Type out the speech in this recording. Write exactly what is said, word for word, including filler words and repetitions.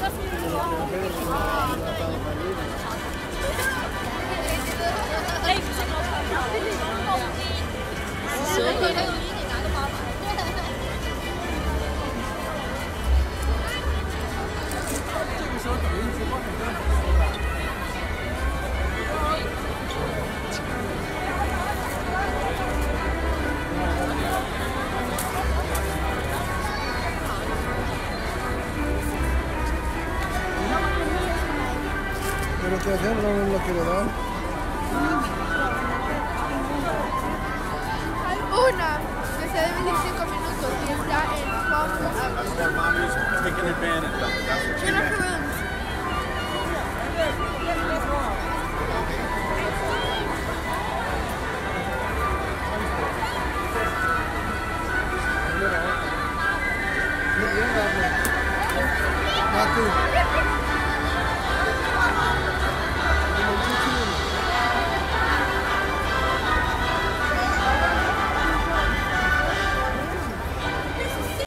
Pero que hacer no es lo que le dan. Hay una que se debe veinticinco minutos y está en Palmer Avenue. That mommy's taking advantage of it. That's what she Mira meant. qué bueno. Not too.